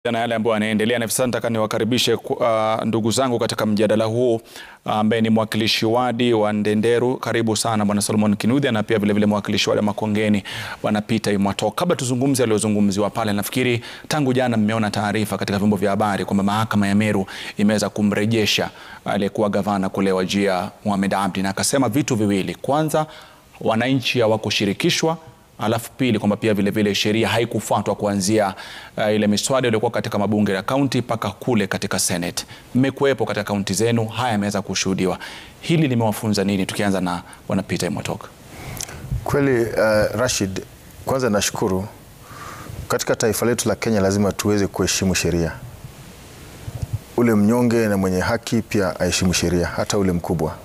Na yale ambayo yanaendelea na sasa, nataka niwakaribishe ndugu zangu katika mjadala huu ambaye ni mwakilishi wadi wa Ndenderu. Karibu sana Bwana Solomon Kinuthia, na pia vile mwakilishi wadi wa Makongeni Bwana Peter Imwatoka. Kabla tuzungumzie aliyozungumziwa pale, nafikiri tangu jana mmeona taarifa katika vyombo vya habari kwamba mahakama ya Meru imeweza kumrejesha aliyekuwa gavana kule Wajir Mohamed Abdi, na akasema vitu viwili: kwanza, wananchi hawakushirikishwa; alafu pili, kwamba pia vile sheria haikufuatwa kuanzia ile miswada iliyokuwa katika mabunge ya kaunti mpaka kule katika Senate. Mmekuepo katika kaunti zenu, haya yameweza kushuhudiwa. Hili limewafunza nini? Tukianza na Bwana Peter Imwatoka. Kweli Rashid, kwanza nashukuru. Katika taifa letu la Kenya lazima tuweze kuheshimu sheria. Ule mnyonge na mwenye haki pia aheshimu sheria, hata ule mkubwa.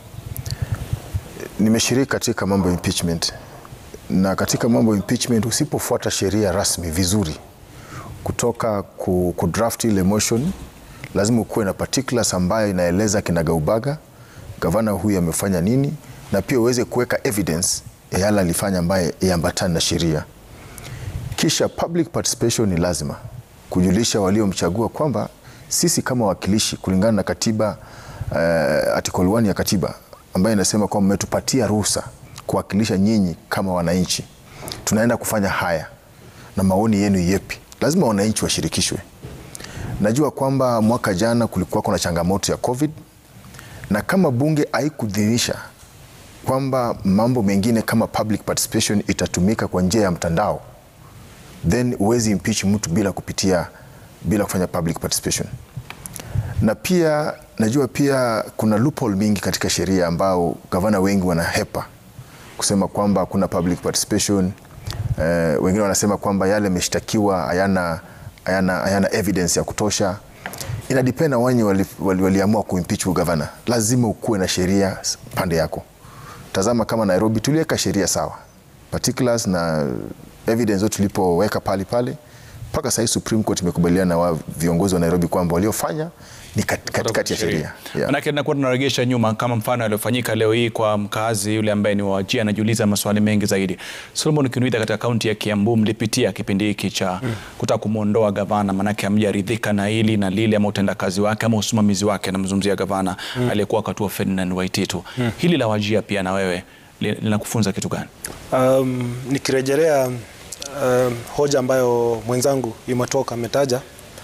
Nimeshiriki katika mambo ya impeachment. Na katika mambo impeachment, usipofuata sheria rasmi vizuri, kutoka kudraft ile motion, lazima ukuwe na particulars ambayo inaeleza kinagaubaga gavana huyu amefanya nini, na pia uweze kuweka evidence ya yale alifanya ambaye yaambatana na sheria. Kisha public participation ni lazima, kujulisha waliomchagua kwamba sisi kama wakilishi, kulingana na katiba article 1 ya katiba ambayo inasema kwamba mmetupatia ruhusa kuwakilisha nyinyi kama wananchi, tunaenda kufanya haya na maoni yenu yepi. Lazima wananchi washirikishwe. Najua kwamba mwaka jana kulikuwa kuna changamoto ya COVID, na kama bunge haikudhinisha kwamba mambo mengine kama public participation itatumika kwa njia ya mtandao, then uwezi impeach mtu bila kufanya public participation. Na pia najua pia kuna loophole mingi katika sheria ambao gavana wengi wanahepa kusema kwamba kuna public participation. Wengine wanasema kwamba yale yameshtakiwa hayana evidence ya kutosha. Inadependa wani waliamua kuimpeach gavana. Lazima ukuwe na sheria pande yako. Tazama kama Nairobi tuliweka sheria sawa, particulars na evidence zote tulipoweka pale mpaka sasa Supreme Court imekubaliana na viongozi wa Nairobi kwamba waliofanya ni katikati ya sheria. Manake nakuwa tunaregesha nyuma, kama mfano aliyofanyika leo hii kwa mkazi yule ambaye ni Wajir, anajiuliza maswali mengi zaidi. Solomon Kinuthia, katika kaunti ya Kiambu mlipitia kipindi hiki cha kutaka kumuondoa gavana, manake hamjaridhika na hili na lile, ama utendakazi wake ama usimamizi wake. Namzungumzia gavana aliyekuwa wakati wa Ferdinand Waititu. Hili la Wajir pia na wewe linakufunza kitu gani? Nikirejelea hoja ambayo mwenzangu Imwatoka ametaja,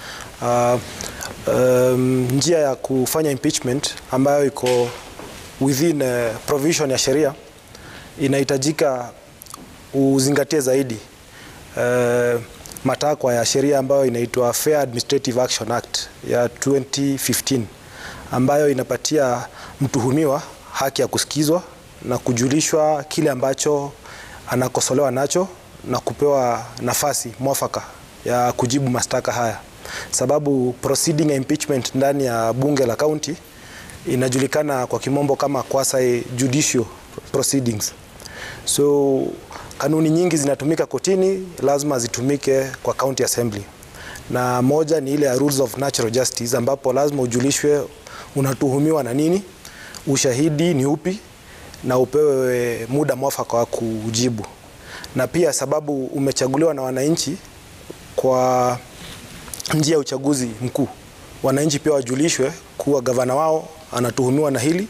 njia ya kufanya impeachment ambayo iko within provision ya sheria, inahitajika uzingatie zaidi matakwa ya sheria ambayo inaitwa Fair Administrative Action Act ya 2015, ambayo inapatia mtuhumiwa haki ya kusikizwa na kujulishwa kile ambacho anakosolewa nacho na kupewa nafasi mwafaka ya kujibu mashtaka haya. Sababu proceeding ya impeachment ndani ya bunge la county inajulikana kwa kimombo kama quasi judicial proceedings. So kanuni nyingi zinatumika kotini, lazima zitumike kwa county assembly. Na moja ni ile ya rules of natural justice, ambapo lazima ujulishwe unatuhumiwa na nini, ushahidi ni upi, na upewe muda mwafaka wa kujibu. Na pia sababu umechaguliwa na wananchi kwa njia ya uchaguzi mkuu, wananchi pia wajulishwe kuwa gavana wao anatuhumiwa na hili,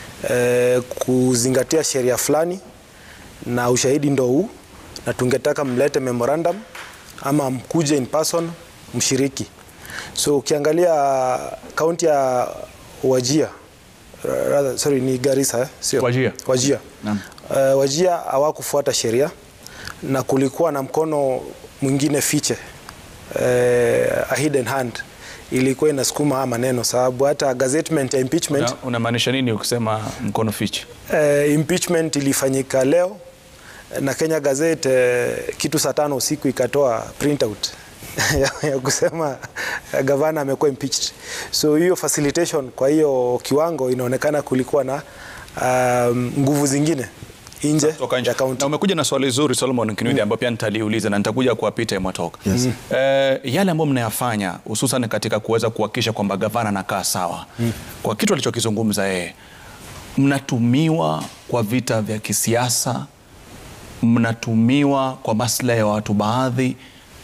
kuzingatia sheria fulani, na ushahidi ndo huu, na tungetaka mlete memorandum ama mkuje in person mshiriki. So ukiangalia kaunti ya Wajir, ni Garissa, sio Wajir. Wajir hawakufuata sheria, na kulikuwa na mkono mwingine fiche, a hidden hand ilikuwa inasukuma haya maneno. Sababu hata gazettement ya impeachment. Unamaanisha nini ukisema mkono fiche? Impeachment ilifanyika leo na Kenya Gazette kitu saa 5 usiku ikatoa printout ya kusema gavana amekuwa impeached. So hiyo facilitation, kwa hiyo kiwango inaonekana kulikuwa na nguvu zingine nje ya kaunti. Na umekuja na swali zuri Solomon Kinuthia, ambapo pia nitaliuliza na nitakuja kwa Peter Imwatoka. Yale ambayo mnayafanya hususan katika kuweza kuhakikisha kwamba gavana anakaa sawa, kwa kitu alichokizungumza yeye, mnatumiwa kwa vita vya kisiasa, mnatumiwa kwa maslahi ya watu baadhi,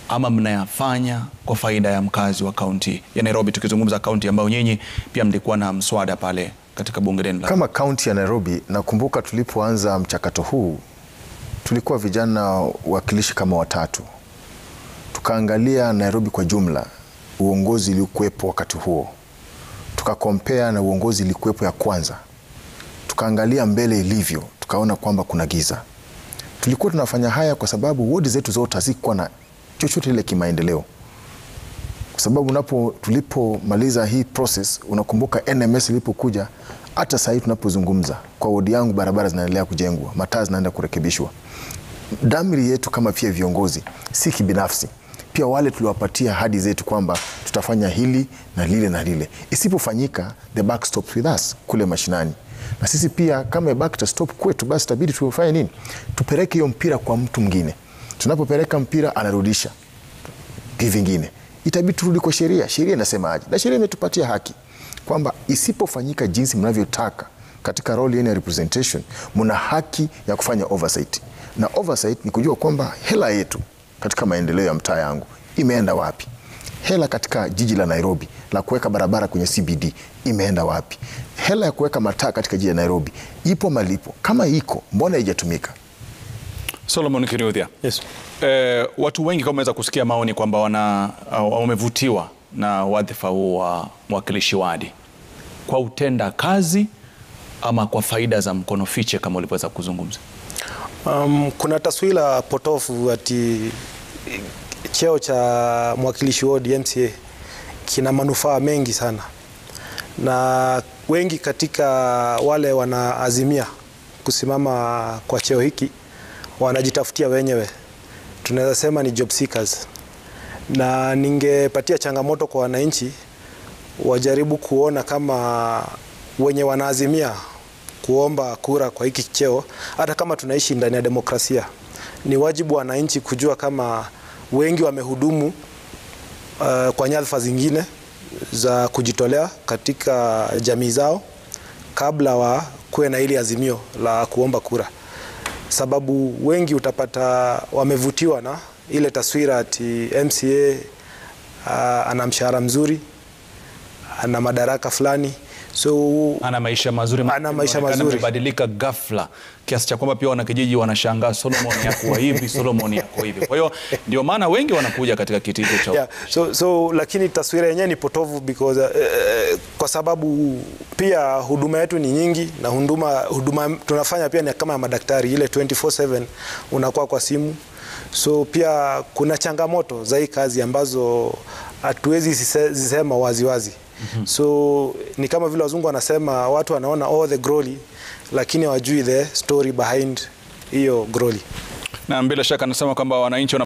ama mnayafanya kwa faida ya mkazi wa kaunti ya Nairobi, tukizungumza kaunti ambayo nyinyi pia mlikuwa na mswada pale katika bunge lenu? Kama kaunti ya Nairobi, nakumbuka tulipoanza mchakato huu tulikuwa vijana wakilishi kama 3. Tukaangalia Nairobi kwa jumla, uongozi uliokuwepo wakati huo, tukakompea na uongozi uliokuwepo ya kwanza, tukaangalia mbele ilivyo, tukaona kwamba kuna giza. Tulikuwa tunafanya haya kwa sababu wodi zetu zote hazikuwa na chochote ile kimaendeleo. Kwa sababu tulipomaliza hii process, unakumbuka NMS ilipokuja, hata sasa tunapozungumza kwa wodi yangu barabara zinaendelea kujengwa, mataa zinaenda kurekebishwa. Dhamiri yetu kama pia viongozi si kibinafsi, pia wale tuliwapatia ahadi zetu kwamba tutafanya hili na lile na lile. Isipofanyika, the buck stops with us kule mashinani. Na sisi pia kama buck stop kwetu, basi itabidi tufanye nini? Tupeleke hiyo mpira kwa mtu mwingine. Tunapopeleka mpira anarudisha kivingine. Itabidi turudi kwa sheria. Sheria inasema aje? Na sheria imetupatia haki kwamba isipofanyika jinsi mnavyotaka katika role ya representation, mna haki ya kufanya oversight. Na oversight ni kujua kwamba hela yetu katika maendeleo ya mtaa yangu imeenda wapi? Hela katika jiji la Nairobi la kuweka barabara kwenye CBD imeenda wapi? Hela ya kuweka mataa katika jiji la Nairobi ipo malipo? Kama iko, mbona haijatumika? Solomon Kinuthia. Yes. Watu wengi kama wameweza kusikia maoni kwamba wamevutiwa na wadhifa huu wa mwakilishi wadi kwa utenda kazi ama kwa faida za mkono fiche kama ulivyoweza kuzungumza. Kuna taswira potofu ati cheo cha mwakilishi wadi MCA kina manufaa mengi sana, na wengi katika wale wanaazimia kusimama kwa cheo hiki wanajitafutia wenyewe. Tunaweza sema ni job seekers, na ningepatia changamoto kwa wananchi wajaribu kuona kama wenye wanaazimia kuomba kura kwa hiki cheo, hata kama tunaishi ndani ya demokrasia, ni wajibu wa wananchi kujua kama wengi wamehudumu kwa nyadhifa zingine za kujitolea katika jamii zao kabla wa kuwe na ile azimio la kuomba kura. Sababu wengi utapata wamevutiwa na ile taswira ati MCA ana mshahara mzuri, ana madaraka fulani, so ana maisha mazuri, amebadilika ghafla kiasi cha kwamba pia wanakijiji wanashangaa, Solomon yako hivi, Solomon yako hivi. Kwa hiyo ndio maana wengi wanakuja katika kiti hicho cha so lakini taswira yenyewe ni potovu because kwa sababu pia huduma yetu ni nyingi, na huduma tunafanya pia ni kama madaktari, ile 24/7 unakuwa kwa simu. So pia kuna changamoto za hii kazi ambazo hatuwezi zisema waziwazi. So ni kama vile wazungu wanasema, watu wanaona all the glory lakini hawajui the story behind hiyo glory. Na bila shaka nasema kwamba wananchi